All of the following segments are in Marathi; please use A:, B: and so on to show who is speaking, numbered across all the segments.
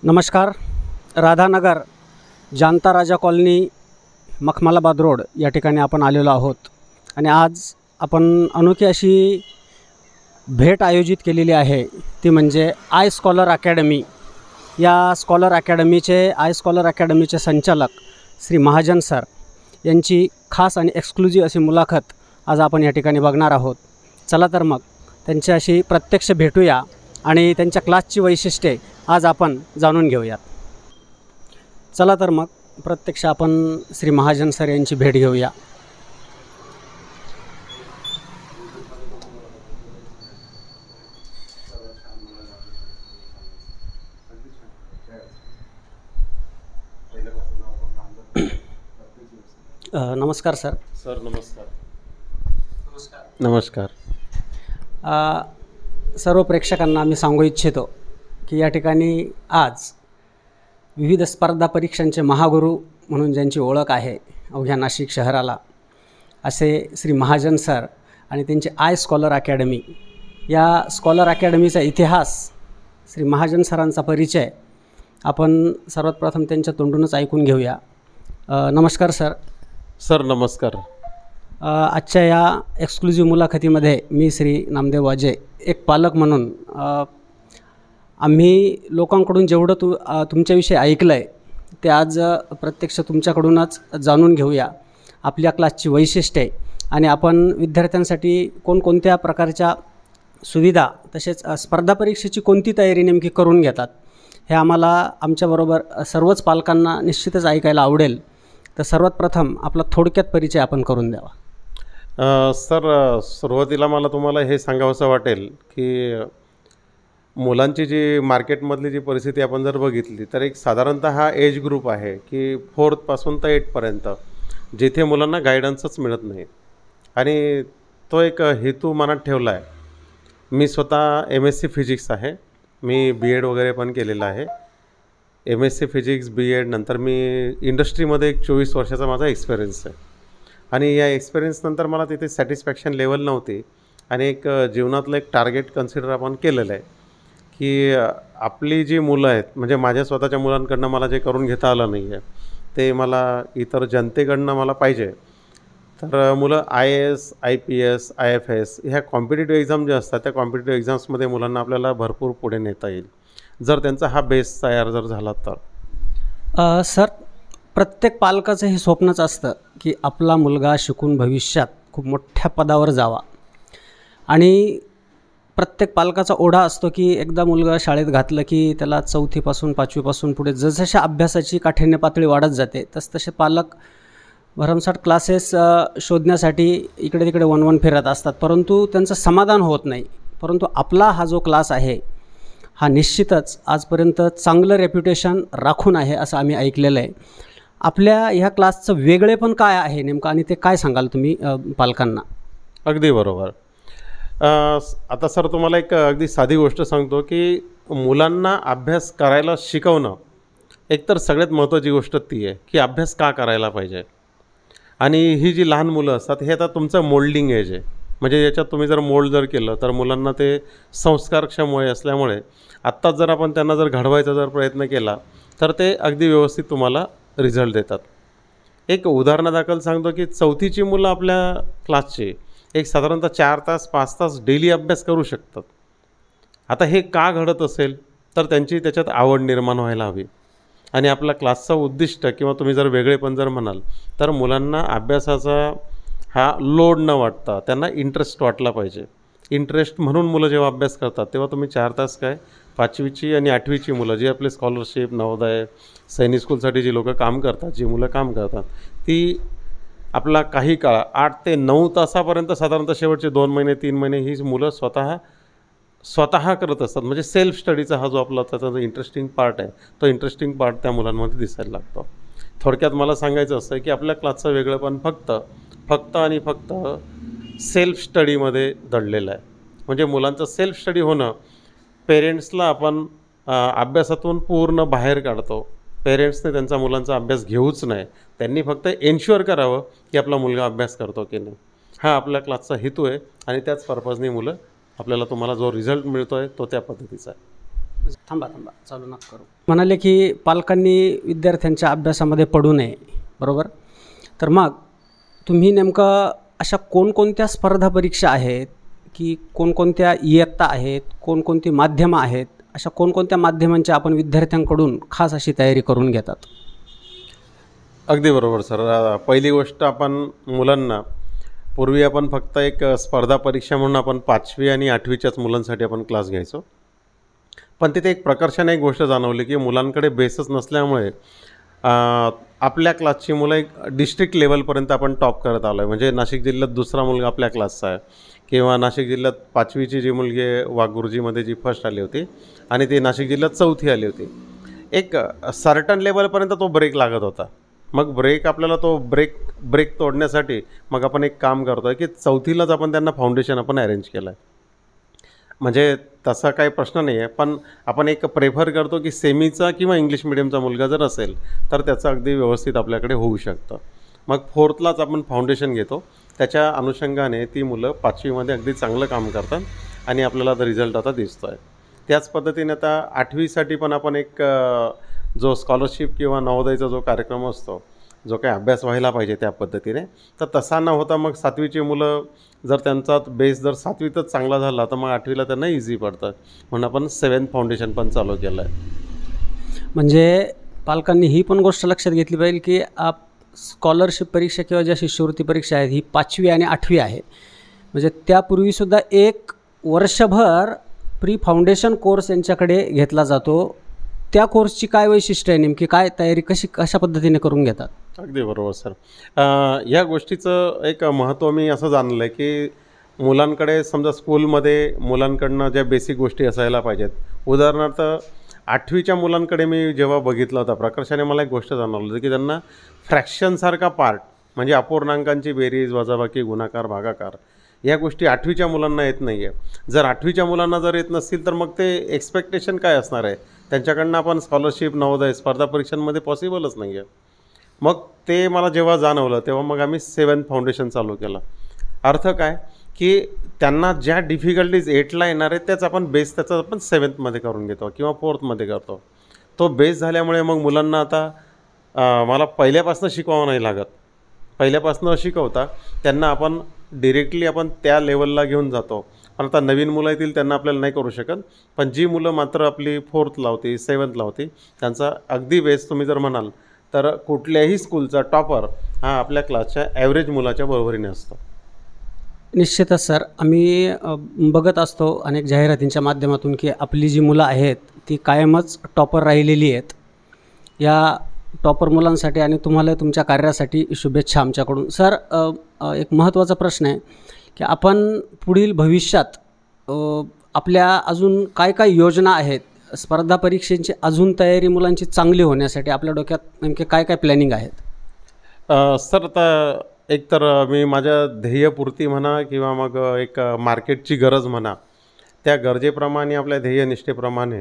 A: नमस्कार. राधानगर जानता राजा कॉलनी मखमलाबाद रोड या ठिकाणी आपण आलेलो आहोत आणि आज आपण अनोखी अशी भेट आयोजित केलेली आहे, ती म्हणजे आय स्कॉलर अकॅडमी. या आय स्कॉलर अकॅडमीचे संचालक श्री महाजन सर यांची खास आणि एक्सक्लुझिव्ह अशी मुलाखत आज आपण या ठिकाणी बघणार आहोत. चला तर मग त्यांच्याशी प्रत्यक्ष भेटूया आणि त्यांच्या क्लासची वैशिष्ट्ये आज आपण जाणून घेऊयात. चला तर मग प्रत्यक्ष आपण श्री महाजन सर यांची भेट घेऊया. नमस्कार सर.
B: सर नमस्कार. नमस्कार.
A: सर्व प्रेक्षकांना मी सांगू इच्छितो की या ठिकाणी आज विविध स्पर्धा परीक्षांचे महागुरू म्हणून ज्यांची ओळख आहे अवघ्या नाशिक शहराला, असे श्री महाजन सर आणि त्यांची आय स्कॉलर अकॅडमी. या स्कॉलर अकॅडमीचा इतिहास, श्री महाजन सरांचा परिचय आपण सर्वात प्रथम त्यांच्या तोंडूनच ऐकून घेऊया. नमस्कार सर.
B: सर नमस्कार.
A: आजच्या या एक्सक्लुझिव्ह मुलाखतीमध्ये मी श्री नामदेव वाजे एक पालक म्हणून आम्ही लोकांकडून जेवढं तुमच्याविषयी ऐकलं आहे ते आज प्रत्यक्ष तुमच्याकडूनच जाणून घेऊया. आपल्या क्लासची वैशिष्ट्ये आणि आपण विद्यार्थ्यांसाठी कोणकोणत्या प्रकारच्या सुविधा तसेच स्पर्धा परीक्षेची कोणती तयारी नेमकी करून घेतात हे आम्हाला आमच्याबरोबर सर्वच पालकांना निश्चितच ऐकायला आवडेल. तर सर्वात प्रथम आपला थोडक्यात परिचय आपण करून द्यावा.
B: सर सुरुवातीला मला तुम्हाला हे सांगावंसं वाटेल की मुलांची जी मार्केटमधली जी परिस्थिती आपण जर बघितली तर एक साधारणतः हा एज ग्रुप आहे की 4th पासून तर 8th पर्यंत, जिथे मुलांना गायडन्सच मिळत नाही. आणि तो एक हेतू मनात ठेवला आहे. मी स्वतः MSc फिजिक्स आहे. मी BEd वगैरे पण केलेलं आहे. MSc फिजिक्स BEd नंतर मी इंडस्ट्रीमध्ये एक 24 वर्षाचा माझा एक्सपिरियन्स आहे. आणि या एक्सपिरियन्सनंतर मला तिथे सॅटिस्फॅक्शन लेवल नव्हती आणि एक जीवनातलं एक टार्गेट कन्सिडर आपण केलेलं आहे की आपली जी मुलं आहेत, म्हणजे माझ्या स्वतःच्या मुलांकडनं मला जे करून घेता आलं नाही आहे ते मला इतर जनतेकडनं मला पाहिजे. तर मुलं IAS, IPS, IFS ह्या कॉम्पिटिटिव्ह एक्झाम ज्या असतात त्या कॉम्पिटिटिव्ह एक्झाम्समध्ये मुलांना आपल्याला भरपूर पुढे नेता येईल जर त्यांचा हा बेस तयार जर झाला तर.
A: सर, प्रत्येक पालकाचं हे स्वप्नच असतं की आपला मुलगा शिकून भविष्यात खूप मोठ्या पदावर जावा. आणि प्रत्येक पालकाचा ओढा असतो की एकदा मुलगा शाळेत घातलं की त्याला 4थी पासून 5वी पासून पुढे जसजशा अभ्यासाची काठिण्य पातळी वाढत जाते तसतसे पालक भरमसाठ क्लासेस शोधण्यासाठी इकडे तिकडे वणवण फिरत असतात, परंतु त्यांचं समाधान होत नाही. परंतु आपला हा जो क्लास आहे हा निश्चितच आजपर्यंत चांगलं रेप्युटेशन राखून आहे असं आम्ही ऐकलेलं आहे. आपल्या ह्या क्लासचं वेगळेपण काय आहे नेमकं आणि ते काय सांगाल तुम्ही पालकांना?
B: अगदी बरोबर. आता सर तुम्हाला एक अगदी साधी गोष्ट सांगतो की मुलांना अभ्यास करायला शिकवणं एकतर सगळ्यात महत्त्वाची गोष्ट ती आहे की अभ्यास का करायला पाहिजे. आणि ही जी लहान मुलं असतात हे आता तुमचं मोल्डिंग एज आहे. म्हणजे याच्यात तुम्ही जर मोल्ड जर केलं तर मुलांना ते संस्कारक्षम वय असल्यामुळे आत्ताच जर आपण त्यांना जर घडवायचा जर प्रयत्न केला तर ते अगदी व्यवस्थित तुम्हाला रिझल्ट देतात. एक उदाहरणादाखल सांगतो की 4थीची मुलं आपल्या क्लासची एक साधारणतः 4 तास 5 तास डेली अभ्यास करू शकतात. आता हे का घडत असेल तर त्यांची त्याच्यात आवड निर्माण व्हायला हवी. आणि आपला क्लासचं उद्दिष्ट किंवा तुम्ही जर वेगळेपण जर म्हणाल तर मुलांना अभ्यासाचा हा लोड न वाटता त्यांना इंटरेस्ट वाटला पाहिजे. इंटरेस्ट म्हणून मुलं जेव्हा अभ्यास करतात तेव्हा तुम्ही 4 तास काय 5वीची आणि 8वीची मुलं जी आपले स्कॉलरशिप, नवोदय, सैनिक स्कूलसाठी जी लोकं काम करतात, जी मुलं काम करतात ती आपला काही काळ 8 ते 9 तासापर्यंत साधारणतः शेवटचे 2 महिने 3 महिने ही मुलं स्वतः करत असतात. म्हणजे सेल्फ स्टडीचा हा जो आपला त्याचा जो इंटरेस्टिंग पार्ट आहे तो इंटरेस्टिंग पार्ट त्या मुलांमध्ये दिसायला लागतो. थोडक्यात मला सांगायचं असं आहे की आपल्या क्लासचं वेगळंपण फक्त आणि फक्त सेल्फ स्टडीमध्ये दडलेलं आहे. म्हणजे मुलांचं सेल्फ स्टडी होणं, पेरेंट्सला आपण अभ्यासातून पूर्ण बाहेर काढतो. पेरेंट्सने त्यांचा मुलांचा अभ्यास घेऊच नाही, त्यांनी फक्त एन्श्युअर करावं की आपला मुलगा अभ्यास करतो की नाही. हा आपल्या क्लासचा हेतू आहे आणि त्याच पर्पजने मुलं आपल्याला तुम्हाला जो रिझल्ट मिळतो आहे तो त्या पद्धतीचा आहे.
A: थांबा चालू नका करू. म्हणाले की पालकांनी विद्यार्थ्यांच्या अभ्यासामध्ये पडू नये, बरोबर. तर मग तुम्ही नेमकं अशा कोणकोणत्या स्पर्धा परीक्षा आहेत की कोणकोणत्या इयत्ता आहेत, कोणकोणती माध्यमं आहेत, अशा कोणकोणत्या माध्यमांची आपण विद्यार्थ्यांकडून खास अशी तयारी करून घेतात?
B: अगदी बरोबर सर. पहिली गोष्ट, आपण मुलांना पूर्वी आपण फक्त एक स्पर्धा परीक्षा म्हणून आपण 5वी आणि 8वीच्याच मुलांसाठी आपण क्लास घ्यायचो. पण तिथे एक प्रकर्षाने एक गोष्ट जाणवली की मुलांकडे बेसच नसल्यामुळे आपल्या क्लासची मुलं एक डिस्ट्रिक्ट लेवलपर्यंत आपण टॉप करत आलो आहे. म्हणजे नाशिक जिल्ह्यात दुसरा मुलगा आपल्या क्लासचा आहे, किंवा नाशिक जिल्ह्यात 5वीची जी मुलगी आहे वाघुर्जीमध्ये जी फर्स्ट आली होती आणि ती नाशिक जिल्ह्यात 4थी आली होती. एक सर्टन लेवलपर्यंत तो ब्रेक लागत होता. मग आपल्याला तो ब्रेक तोडण्यासाठी मग आपण एक काम करतो आहे की 4थीलाच आपण त्यांना फाउंडेशन आपण अरेंज केलं आहे. म्हणजे तसा काही प्रश्न नाही आहे, पण आपण एक प्रेफर करतो की सेमीचा किंवा इंग्लिश मिडियमचा मुलगा जर असेल तर त्याचं अगदी व्यवस्थित आपल्याकडे होऊ शकतं. मग 4थलाच आपण फाउंडेशन घेतो. त्याच्या अनुषंगाने ती मुलं 5वीमध्ये अगदी चांगलं काम करतात आणि आपल्याला रिझल्ट आता दिसतो आहे. त्याच पद्धतीने आता 8वीसाठी पण आपण एक जो स्कॉलरशिप किंवा नवोदयचा जो कार्यक्रम असतो, जो काही अभ्यास व्हायला पाहिजे त्या पद्धतीने, तर तसा न होता मग 7वीची मुलं जर त्यांचा बेस जर 7वीतच चांगला झाला तर मग 8वीला त्यांना इझी पडतं, म्हणून आपण 7th फाउंडेशन पण चालू केलं आहे.
A: म्हणजे पालकांनी ही पण गोष्ट लक्षात घेतली पाहिजे की स्कॉलरशिप परीक्षा किंवा ज्या शिष्यवृत्ती परीक्षा आहेत ही 5वी आणि 8वी आहे. म्हणजे त्यापूर्वीसुद्धा एक वर्षभर प्री फाउंडेशन कोर्स यांच्याकडे घेतला जातो. त्या कोर्सची काय वैशिष्ट्य आहे, नेमकी काय तयारी कशा पद्धतीने करून घेतात?
B: अगदी बरोबर सर. या गोष्टीचं एक महत्त्व मी असं जाणलं आहे की मुलांकडे समजा स्कूलमध्ये मुलांकडनं ज्या बेसिक गोष्टी असायला पाहिजेत. उदाहरणार्थ 8वीच्या मुलांकडे मी जेव्हा बघितलं होतं प्रकर्षाने मला एक गोष्ट जाणवलं होतं की त्यांना फ्रॅक्शनसारखा पार्ट म्हणजे अपूर्णांकांची बेरीज, वजाबाकी, गुणाकार, भागाकार या गोष्टी 8वीच्या मुलांना येत नाही आहे. जर 8वीच्या मुलांना जर येत नसतील तर मग ते एक्सपेक्टेशन काय असणार आहे त्यांच्याकडनं? आपण स्कॉलरशिप, नवोदय स्पर्धा परीक्षांमध्ये पॉसिबलच नाही आहे. मग ते मला जेव्हा जाणवलं तेव्हा मग आम्ही 7th फाउंडेशन चालू केलं. अर्थ काय की त्यांना ज्या डिफिकल्टीज 8ला येणार आहेत त्याच आपण बेस त्याचा आपण 7thमध्ये करून घेतो किंवा 4thमध्ये करतो. तो बेस झाल्यामुळे मग मुलांना आता मला पहिल्यापासून शिकवावं नाही लागत. पहिल्यापासून शिकवता त्यांना आपण डिरेक्टली आपण त्या लेवलला घेऊन जातो. पण आता नवीन मुलं येतील त्यांना आपल्याला नाही करू शकत, पण जी मुलं मात्र आपली 4thला होती, 7thला होती, त्यांचा अगदी बेस तुम्ही जर म्हणाल तर कुठल्याही स्कूलचा टॉपर हा आपल्या क्लासच्या ॲव्हरेज मुलाच्या बरोबरीने असतो.
A: निश्चितच सर. आम्ही बघत असतो अनेक जाहिरातींच्या माध्यमातून की आपली जी मुलं आहेत ती कायमच टॉपर राहिलेली आहेत. या टॉपर मुलांसाठी आणि तुम्हाला तुमच्या कार्यासाठी शुभेच्छा आमच्याकडून. सर, एक महत्त्वाचा प्रश्न आहे की आपण पुढील भविष्यात आपल्या अजून काय काय योजना आहेत, स्पर्धा परीक्षेची अजून तयारी मुलांची चांगली होण्यासाठी आपल्या डोक्यात नेमके काय काय प्लॅनिंग आहेत?
B: सर, आता एक तर मी माझ्या ध्येयपूर्ती म्हणा किंवा मग एक मार्केटची गरज म्हणा, त्या गरजेप्रमाणे आपल्या ध्येयनिष्ठेप्रमाणे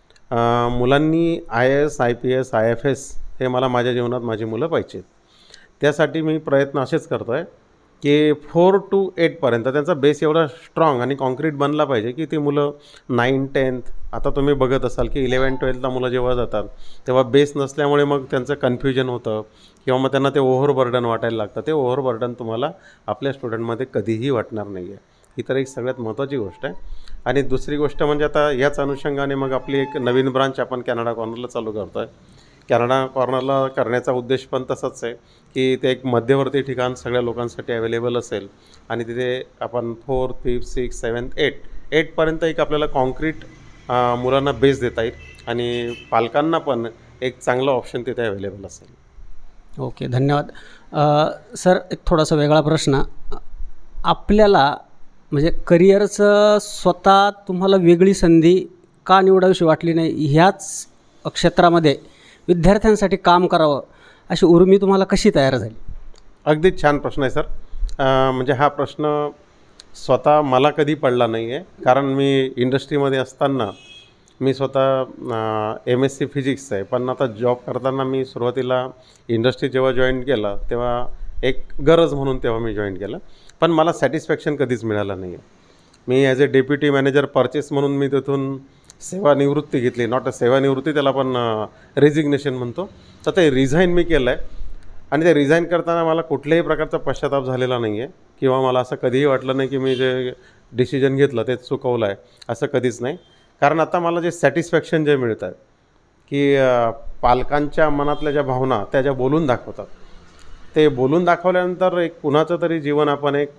B: मुलांनी IAS, IPS, IFS हे मला माझ्या जीवनात माझी मुलं पाहिजेत. त्यासाठी मी प्रयत्न असेच करतो आहे की 4 to 8पर्यंत त्यांचा बेस एवढा स्ट्रॉंग आणि कॉन्क्रीट बनला पाहिजे की ती मुलं 9th 10th आता तुम्ही बघत असाल की 11th 12thला मुलं जेव्हा जातात तेव्हा बेस नसल्यामुळे मग त्यांचं कन्फ्युजन होतं किंवा मग त्यांना ते ओव्हरबर्डन वाटायला लागतं. ते ओव्हरबर्डन तुम्हाला आपल्या स्टुडंटमध्ये कधीही वाटणार नाही आहे. ही तर एक सगळ्यात महत्त्वाची गोष्ट आहे. आणि दुसरी गोष्ट म्हणजे आता याच अनुषंगाने मग आपली एक नवीन ब्रांच आपण कॅनडा कॉर्नरला चालू करतो आहे. कॅनडा कॉर्नरला करण्याचा उद्देश पण तसाच आहे की ते एक मध्यवर्ती ठिकाण सगळ्या लोकांसाठी अवेलेबल असेल आणि तिथे आपण 4th 5th 6th 7th 8पर्यंत एक आपल्याला कॉन्क्रीट मुलांना बेस देता येईल आणि पालकांना पण एक चांगलं ऑप्शन तिथे अवेलेबल असेल.
A: ओके, धन्यवाद. सर, एक थोडासा वेगळा प्रश्न. आपल्याला म्हणजे करिअरचं स्वतः तुम्हाला वेगळी संधी का निवडावीशी वाटली नाही, ह्याच क्षेत्रामध्ये विद्यार्थ्यांसाठी काम करावं अशी उर्मी तुम्हाला कशी तयार झाली?
B: अगदी छान प्रश्न आहे सर. म्हणजे हा प्रश्न स्वतः मला कधी पडला नाही आहे, कारण मी इंडस्ट्रीमध्ये असताना मी स्वतः MSc फिजिक्स आहे, पण आता जॉब करताना मी सुरुवातीला इंडस्ट्री जेव्हा जॉईन केलं तेव्हा एक गरज म्हणून तेव्हा मी जॉईन केलं, पण मला सॅटिस्फॅक्शन कधीच मिळालं नाही आहे. मी as a deputy manager purchase म्हणून मी तिथून सेवानिवृत्ती घेतली, नॉट अ सेवानिवृत्ती, त्याला आपण रेजिग्नेशन म्हणतो. तर ते रिझाईन मी केलं आहे आणि ते रिझाईन करताना मला कुठल्याही प्रकारचा पश्चाताप झालेला नाही आहे किंवा मला असं कधीही वाटलं नाही की मी जे डिसिजन घेतलं ते चुकवलं आहे, असं कधीच नाही. कारण आता मला जे सॅटिस्फॅक्शन जे मिळतं आहे की पालकांच्या मनातल्या ज्या भावना त्या ज्या बोलून दाखवतात, ते बोलून दाखवल्यानंतर एक कुणाचं तरी जीवन आपण एक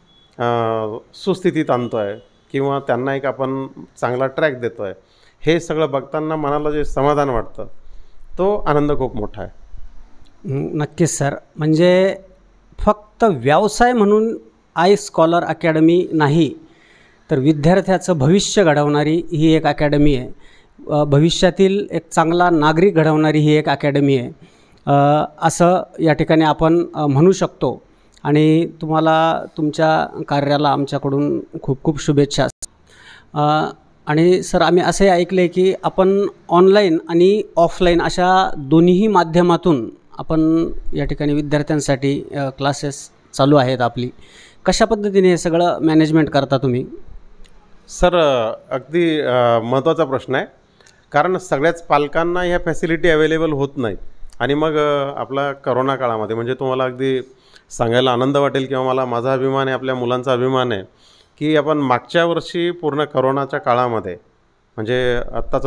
B: सुस्थितीत आणतो आहे किंवा त्यांना एक आपण चांगला ट्रॅक देतो आहे, हे सगळं बघताना मनाला जे समाधान वाटतं तो आनंद खूप मोठा आहे.
A: नक्कीच सर. म्हणजे फक्त व्यवसाय म्हणून आय स्कॉलर अकॅडमी नाही, तर विद्यार्थ्याचं भविष्य घडवणारी ही एक अकॅडमी आहे. भविष्यातील एक चांगला नागरिक घडवणारी ही एक अकॅडमी आहे, असं या ठिकाणी आपण म्हणू शकतो. आणि तुम्हाला तुमच्या कार्याला आमच्याकडून खूप खूप शुभेच्छा. आणि सर, आम्ही असे ऐकले की आपण ऑनलाईन आणि ऑफलाईन अशा दोन्हीही माध्यमातून आपण या ठिकाणी विद्यार्थ्यांसाठी क्लासेस चालू आहेत आपली. कशा पद्धतीने हे सगळं मॅनेजमेंट करता तुम्ही?
B: सर, अगदी महत्त्वाचा प्रश्न आहे. कारण सगळ्याच पालकांना ह्या फॅसिलिटी अवेलेबल होत नाहीत. आणि मग आपला करोना काळामध्ये, म्हणजे तुम्हाला अगदी सांगायला आनंद वाटेल किंवा मला माझा अभिमान आहे, आपल्या मुलांचा अभिमान आहे की आपण मागच्या वर्षी पूर्ण करोनाच्या काळामध्ये, म्हणजे आत्ताचा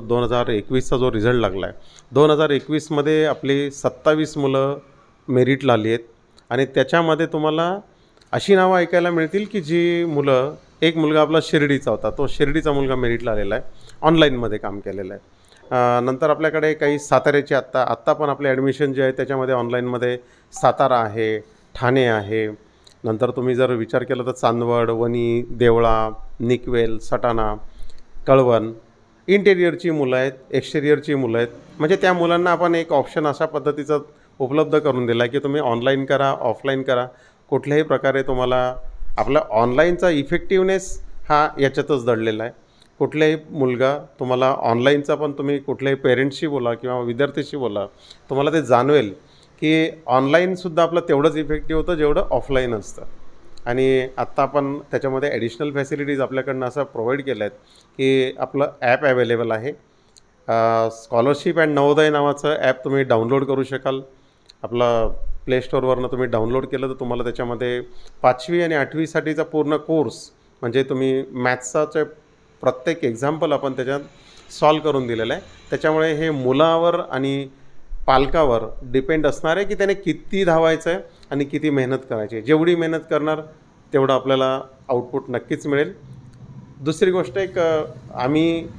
B: 2021चा जो रिझल्ट लागला आहे, 2021मध्ये आपली 27 मुलं मेरिटला आली आहेत. आणि त्याच्यामध्ये तुम्हाला अशी नावं ऐकायला मिळतील की जी मुलं, एक मुलगा आपला शिर्डीचा होता, तो शिर्डीचा मुलगा मेरिटला आलेला आहे, ऑनलाईनमध्ये काम केलेलं आहे. नंतर आपल्याकडे काही साताऱ्याचे आत्ता पण आपले ॲडमिशन जे आहे त्याच्यामध्ये ऑनलाईनमध्ये सातारा आहे, ठाणे आहे. नंतर तुम्ही जर विचार केला तर चांदवड, वणी, देवळा, निकवेल, सटाणा, कळवण, इंटेरियरची मुलं आहेत, एक्सटेरियरची मुलं आहेत. म्हणजे त्या मुलांना आपण एक ऑप्शन अशा पद्धतीचं उपलब्ध करून दिला आहे की तुम्ही ऑनलाईन करा, ऑफलाईन करा, कुठल्याही प्रकारे तुम्हाला आपला ऑनलाईनचा इफेक्टिवनेस हा याच्यातच दडलेला आहे. कुठलाही मुलगा तुम्हाला ऑनलाईनचा पण तुम्ही कुठल्याही पेरेंट्सशी बोला किंवा विद्यार्थ्याशी बोला, तुम्हाला ते जाणवेल की ऑनलाईनसुद्धा आपलं तेवढंच इफेक्टिव्ह होतं जेवढं ऑफलाईन असतं. आणि आत्ता आपण त्याच्यामध्ये ॲडिशनल फॅसिलिटीज आपल्याकडनं असं प्रोव्हाइड केल्या आहेत की आपलं ॲप अवेलेबल आहे. स्कॉलरशिप अँड नवोदय नावाचं ॲप तुम्ही डाउनलोड करू शकाल. आपलं प्ले स्टोअरवरनं तुम्ही डाउनलोड केलं तर तुम्हाला त्याच्यामध्ये 5वी आणि 8वीसाठीचा पूर्ण कोर्स, म्हणजे तुम्ही मॅथ्सचं प्रत्येक एक्झाम्पल आपण त्याच्यात सॉल्व करून दिलेलं आहे. त्याच्यामुळे हे मुलावर आणि पालकावर डिपेंड असणार आहे की त्याने किती धावायचं आहे आणि किती मेहनत करायची आहे. जेवढी मेहनत करणार तेवढं आपल्याला आउटपुट नक्कीच मिळेल. दुसरी गोष्ट, एक आम्ही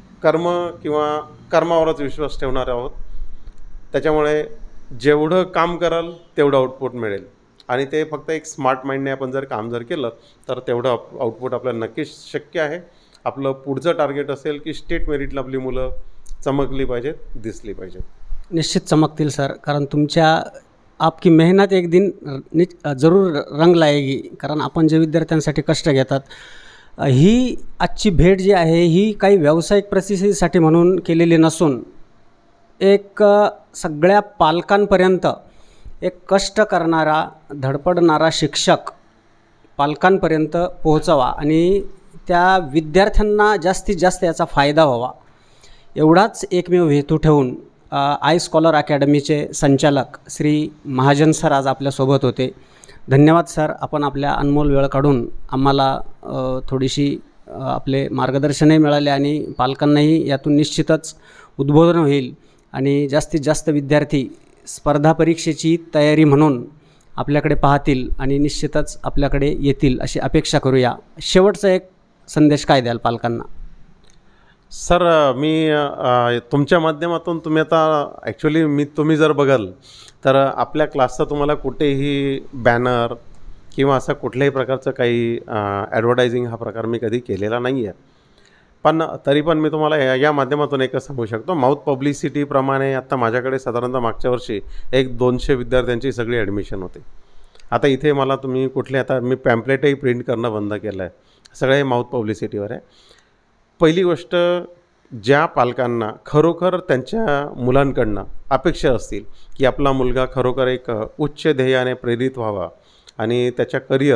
B: कर्मावरच विश्वास ठेवणार आहोत. त्याच्यामुळे जेवढं काम कराल तेवढं आउटपुट मिळेल. आणि ते फक्त एक स्मार्ट माइंडने आपण जर काम केलं तर तेवढं आउटपुट आपल्याला नक्कीच शक्य आहे. आपलं पुढचं टार्गेट असेल की स्टेट मेरिटला आपली मुलं चमकली पाहिजेत, दिसली पाहिजेत.
A: निश्चित चमकतील सर, कारण आपकी मेहनत एक दिन जरूर रंग लाएगी. कारण आपण जे विद्यार्थ्यांसाठी कष्ट घेतात, ही आजची भेट जी आहे ही काही व्यावसायिक प्रसिद्धीसाठी म्हणून केलेली नसून एक सगळ्या पालकांपर्यंत एक कष्ट करणारा, धडपडणारा शिक्षक पालकांपर्यंत पोहोचावा आणि त्या विद्यार्थ्यांना जास्तीत जास्त याचा फायदा व्हावा, एवढाच एकमेव हेतू ठेवून आय स्कॉलर अकॅडमीचे संचालक श्री महाजन सर आज आपल्यासोबत होते. धन्यवाद सर, आपण आपल्या अनमोल वेळ काढून आम्हाला थोडीशी आपले मार्गदर्शनही मिळाले आणि पालकांनाही यातून निश्चितच उद्बोधन होईल आणि जास्तीत जास्त विद्यार्थी स्पर्धा परीक्षेची तयारी म्हणून आपल्याकडे पाहतील आणि निश्चितच आपल्याकडे येतील अशी अपेक्षा करूया. शेवटचा एक संदेश काय द्याल पालकांना?
B: सर, मी तुमच्या माध्यमातून तुम्ही आता तुम्ही जर बघाल तर आपल्या क्लासचा तुम्हाला कुठेही बॅनर किंवा असं कुठल्याही प्रकारचं काही ॲडव्हर्टायझिंग हा प्रकार मी कधी केलेला नाही आहे. पण तरी पण मी तुम्हाला या माध्यमातून एकच सांगू शकतो, माउथ पब्लिसिटीप्रमाणे आत्ता माझ्याकडे साधारणतः मागच्या वर्षी 200 विद्यार्थ्यांची सगळी ॲडमिशन होते. आता इथे मला आता मी पॅम्पलेटही प्रिंट करणं बंद केलं आहे. सगळं हे माउथ पब्लिसिटीवर आहे. पहिली गोष्ट, ज्या पालकांना खरोखर त्यांच्या मुलांकडनं अपेक्षा असतील की आपला मुलगा खरोखर एक उच्च ध्येयाने प्रेरित व्हावा आणि त्याच्या career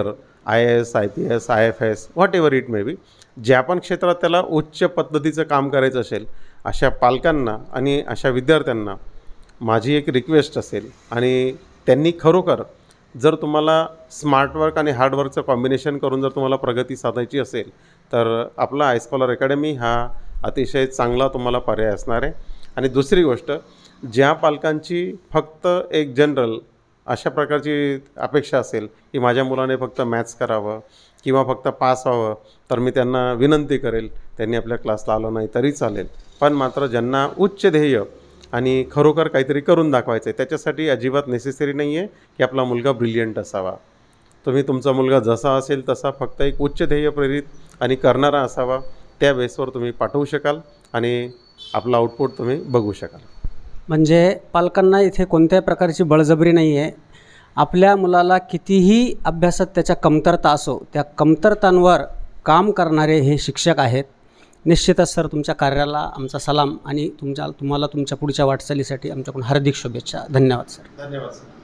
B: IAS, IPS, IFS, whatever it may be, ज्या पण क्षेत्रात त्याला उच्च पद्धतीचं काम करायचं असेल, अशा पालकांना आणि अशा विद्यार्थ्यांना माझी एक रिक्वेस्ट असेल, आणि त्यांनी खरोखर जर तुम्हाला स्मार्टवर्क आणि हार्डवर्कचं कॉम्बिनेशन करून जर तुम्हाला प्रगती साधायची असेल तर आपला iScholar अकॅडमी हा अतिशय चांगला तुम्हाला पर्याय असणार आहे. आणि दुसरी गोष्ट, ज्या पालकांची फक्त एक जनरल अशा प्रकारची अपेक्षा असेल की माझ्या मुलाने फक्त मॅथ्स करावं किंवा फक्त पास व्हावं, तर मी त्यांना विनंती करेल त्यांनी आपल्या क्लासला आलं नाही तरी चालेल. पण मात्र ज्यांना उच्च ध्येय आणि खरोखर काहीतरी करून दाखवायचं आहे, त्याच्यासाठी अजिबात नेसेसरी नाही आहे की आपला मुलगा ब्रिलियंट असावा. तुम्ही तुमचा मुलगा जसा असेल तसा फक्त एक उच्च ध्येय प्रेरित आणि करणारा असावा, त्या बेसवर तुम्ही पाठवू शकाल आणि आपला आउटपुट तुम्ही बघू शकाल.
A: म्हणजे पालकांना इथे कोणत्याही प्रकारची बळजबरी नाही आहे. आपल्या मुलाला कितीही अभ्यासात त्याच्या कमतरता असो, त्या कमतरतांवर काम करणारे हे शिक्षक आहेत. निश्चितच सर, तुमच्या कार्याला आमचा सलाम आणि तुम्हाला तुमच्या पुढच्या वाटचालीसाठी आमच्याकडून हार्दिक शुभेच्छा. धन्यवाद सर.
B: धन्यवाद सर.